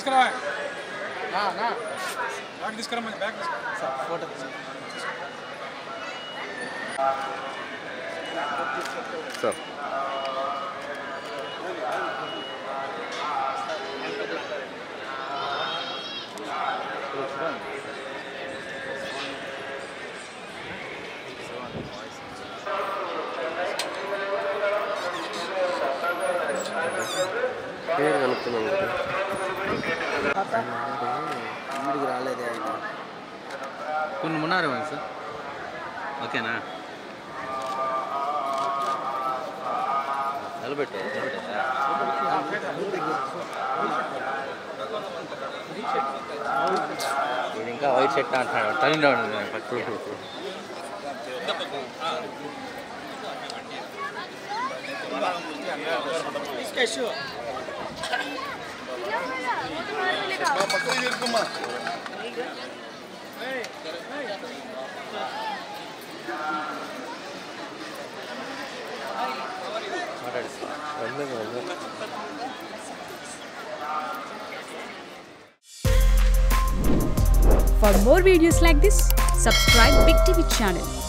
తీసుకురా బ్యాగ్ తీసుకురా మన బ్యాగ్ సార్ ఫోటో సార్ పేరు కనుక్కున్నాం కదా ఇంటికి రాలేదే ఆయన కొన్ని ఉన్నారు సార్ ఓకేనా నిలబెట్టు ఇది ఇంకా వైట్ షర్ట్ అంటున్నాడు తల్లిలో పట్టు For more videos like this, subscribe Big TV channel.